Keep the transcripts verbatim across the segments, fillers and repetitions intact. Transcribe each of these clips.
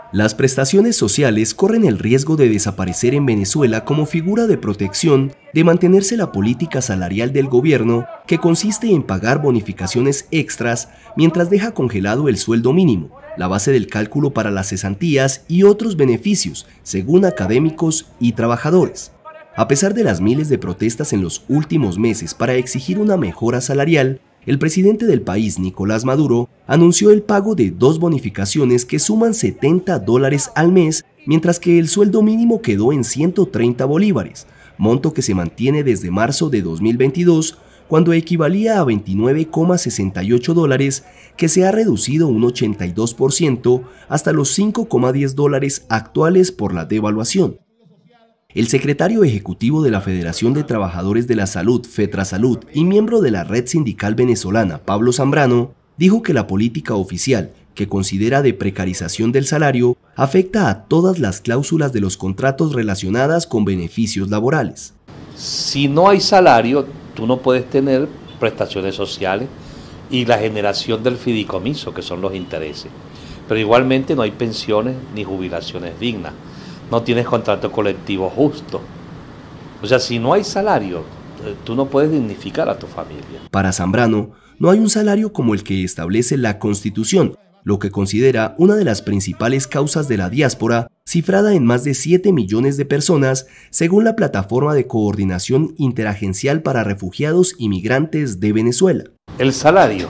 Las prestaciones sociales corren el riesgo de desaparecer en Venezuela como figura de protección de mantenerse la política salarial del gobierno, que consiste en pagar bonificaciones extras mientras deja congelado el sueldo mínimo, la base del cálculo para las cesantías y otros beneficios, según académicos y trabajadores. A pesar de las miles de protestas en los últimos meses para exigir una mejora salarial, el presidente del país, Nicolás Maduro, anunció el pago de dos bonificaciones que suman setenta dólares al mes, mientras que el sueldo mínimo quedó en ciento treinta bolívares, monto que se mantiene desde marzo de dos mil veintidós, cuando equivalía a veintinueve coma sesenta y ocho dólares, que se ha reducido un ochenta y dos por ciento hasta los cinco coma diez dólares actuales por la devaluación. El secretario ejecutivo de la Federación de Trabajadores de la Salud, FETRASalud, y miembro de la Red Sindical Venezolana, Pablo Zambrano, dijo que la política oficial, que considera de precarización del salario, afecta a todas las cláusulas de los contratos relacionadas con beneficios laborales. Si no hay salario, tú no puedes tener prestaciones sociales y la generación del fideicomiso, que son los intereses. Pero igualmente no hay pensiones ni jubilaciones dignas. No tienes contrato colectivo justo. O sea, si no hay salario, tú no puedes dignificar a tu familia. Para Zambrano, no hay un salario como el que establece la Constitución, lo que considera una de las principales causas de la diáspora, cifrada en más de siete millones de personas, según la Plataforma de Coordinación Interagencial para Refugiados y Migrantes de Venezuela. El salario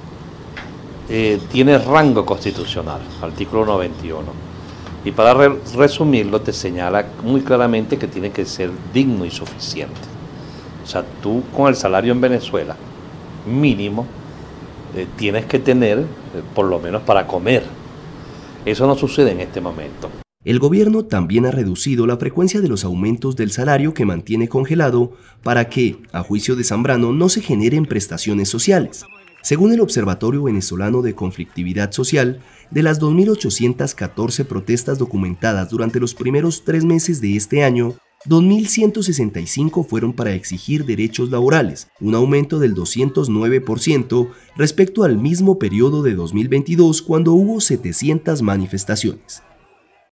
eh, tiene rango constitucional, artículo noventa y uno. Y para re resumirlo, te señala muy claramente que tiene que ser digno y suficiente. O sea, tú con el salario en Venezuela mínimo eh, tienes que tener eh, por lo menos para comer. Eso no sucede en este momento. El gobierno también ha reducido la frecuencia de los aumentos del salario que mantiene congelado para que, a juicio de Zambrano, no se generen prestaciones sociales. Según el Observatorio Venezolano de Conflictividad Social, de las dos mil ochocientas catorce protestas documentadas durante los primeros tres meses de este año, dos mil ciento sesenta y cinco fueron para exigir derechos laborales, un aumento del doscientos nueve por ciento respecto al mismo periodo de dos mil veintidós, cuando hubo setecientas manifestaciones.